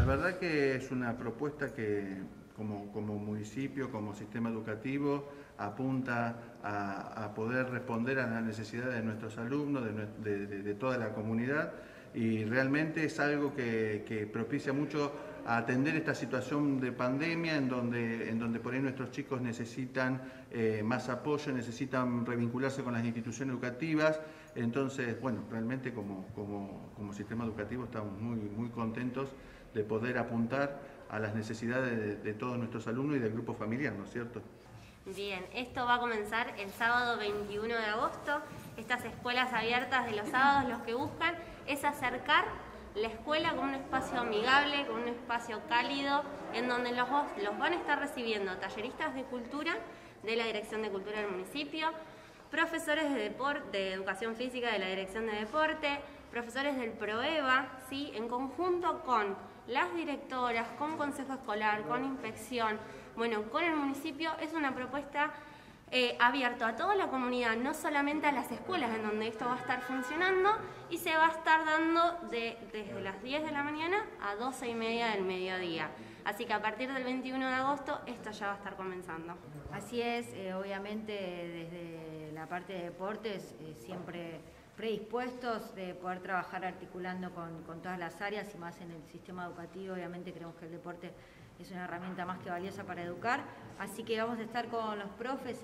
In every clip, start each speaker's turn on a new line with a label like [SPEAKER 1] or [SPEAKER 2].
[SPEAKER 1] la verdad que es una propuesta que como municipio, como sistema educativo, apunta a poder responder a las necesidades de nuestros alumnos, de toda la comunidad, y realmente es algo que propicia mucho a atender esta situación de pandemia en donde por ahí nuestros chicos necesitan más apoyo, necesitan revincularse con las instituciones educativas. Entonces, bueno, realmente como sistema educativo estamos muy contentos de poder apuntar a las necesidades de todos nuestros alumnos y del grupo familiar, ¿no es cierto?
[SPEAKER 2] Bien, esto va a comenzar el sábado 21 de agosto. Estas escuelas abiertas de los sábados lo que buscan es acercar la escuela con un espacio amigable, con un espacio cálido, en donde los van a estar recibiendo talleristas de cultura de la Dirección de Cultura del municipio, profesores de deporte, de educación física de la Dirección de Deporte, profesores del PROEVA, ¿sí? En conjunto con las directoras, con consejo escolar, con inspección, bueno, con el municipio. Es una propuesta abierta a toda la comunidad, no solamente a las escuelas en donde esto va a estar funcionando, y se va a estar dando desde las 10 de la mañana a 12:30 del mediodía. Así que a partir del 21 de agosto esto ya va a estar comenzando.
[SPEAKER 3] Así es, obviamente desde la parte de deportes siempre predispuestos de poder trabajar articulando con todas las áreas y más en el sistema educativo. Obviamente creemos que el deporte es una herramienta más que valiosa para educar, así que vamos a estar con los profes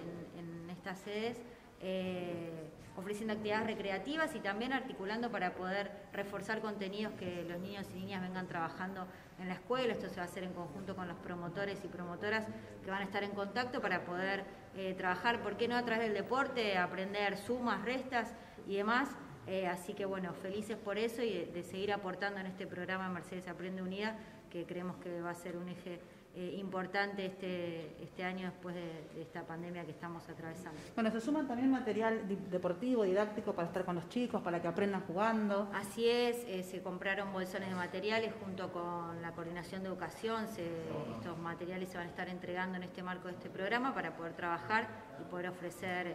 [SPEAKER 3] en estas sedes ofreciendo actividades recreativas y también articulando para poder reforzar contenidos que los niños y niñas vengan trabajando en la escuela. Esto se va a hacer en conjunto con los promotores y promotoras que van a estar en contacto para poder trabajar, ¿por qué no?, a través del deporte, aprender sumas, restas y demás. Así que bueno, felices por eso y de seguir aportando en este programa Mercedes Aprende Unida, que creemos que va a ser un eje importante este año después de esta pandemia que estamos atravesando.
[SPEAKER 4] Bueno, se suman también material deportivo, didáctico para estar con los chicos, para que aprendan jugando.
[SPEAKER 3] Así es, se compraron bolsones de materiales junto con la Coordinación de Educación. Estos materiales se van a estar entregando en este marco de este programa para poder trabajar y poder ofrecer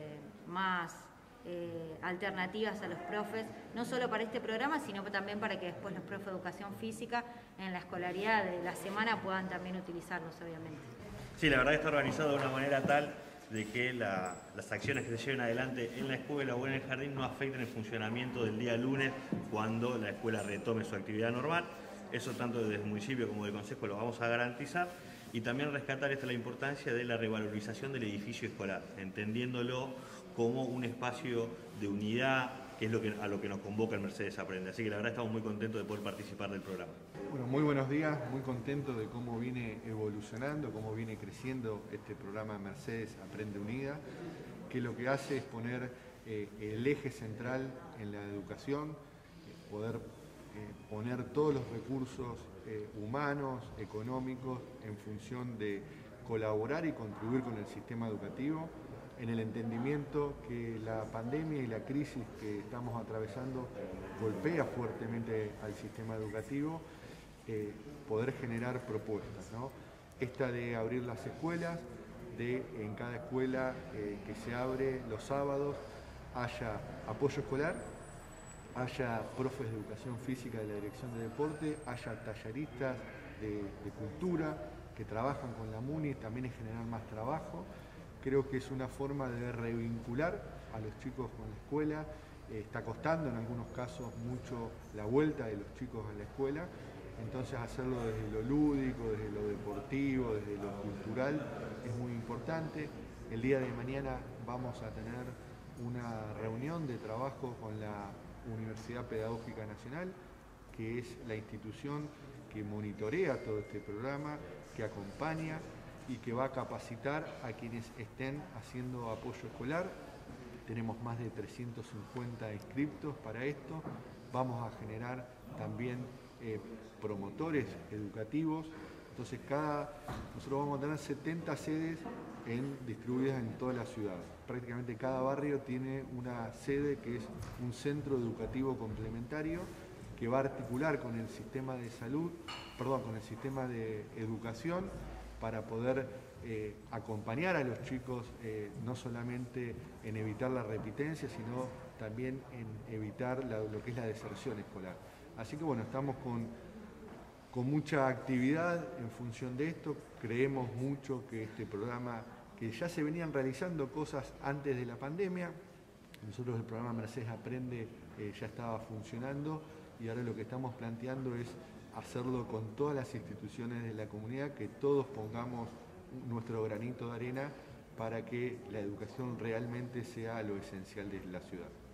[SPEAKER 3] más alternativas a los profes, no solo para este programa, sino también para que después los profes de educación física en la escolaridad de la semana puedan también utilizarlos, obviamente.
[SPEAKER 5] Sí, la verdad que está organizado de una manera tal de que las acciones que se lleven adelante en la escuela o en el jardín no afecten el funcionamiento del día lunes cuando la escuela retome su actividad normal. Eso tanto desde el municipio como del consejo lo vamos a garantizar, y también rescatar la importancia de la revalorización del edificio escolar, entendiéndolo como un espacio de unidad, que es a lo que nos convoca el Mercedes Aprende. Así que la verdad estamos muy contentos de poder participar del programa.
[SPEAKER 6] Bueno, muy buenos días, muy contento de cómo viene evolucionando, cómo viene creciendo este programa Mercedes Aprende Unida, que lo que hace es poner el eje central en la educación, poder poner todos los recursos humanos, económicos, en función de colaborar y contribuir con el sistema educativo, en el entendimiento que la pandemia y la crisis que estamos atravesando golpea fuertemente al sistema educativo, poder generar propuestas, ¿no? Esta de abrir las escuelas, de en cada escuela que se abre los sábados haya apoyo escolar, haya profes de educación física de la Dirección de Deporte, haya talleristas de cultura que trabajan con la MUNI, también es generar más trabajo. Creo que es una forma de revincular a los chicos con la escuela. Está costando en algunos casos mucho la vuelta de los chicos a la escuela, entonces hacerlo desde lo lúdico, desde lo deportivo, desde lo cultural es muy importante. El día de mañana vamos a tener una reunión de trabajo con la Universidad Pedagógica Nacional, que es la institución que monitorea todo este programa, que acompaña y que va a capacitar a quienes estén haciendo apoyo escolar. Tenemos más de 350 inscriptos para esto. Vamos a generar también promotores educativos. Entonces nosotros vamos a tener 70 sedes distribuidas en toda la ciudad. Prácticamente cada barrio tiene una sede que es un centro educativo complementario que va a articular con el sistema de salud, con el sistema de educación, para poder acompañar a los chicos no solamente en evitar la repitencia, sino también en evitar lo que es la deserción escolar. Así que bueno, estamos con con mucha actividad en función de esto. Creemos mucho que este programa, que ya se venían realizando cosas antes de la pandemia, nosotros el programa Mercedes Aprende ya estaba funcionando y ahora lo que estamos planteando es hacerlo con todas las instituciones de la comunidad, que todos pongamos nuestro granito de arena para que la educación realmente sea lo esencial de la ciudad.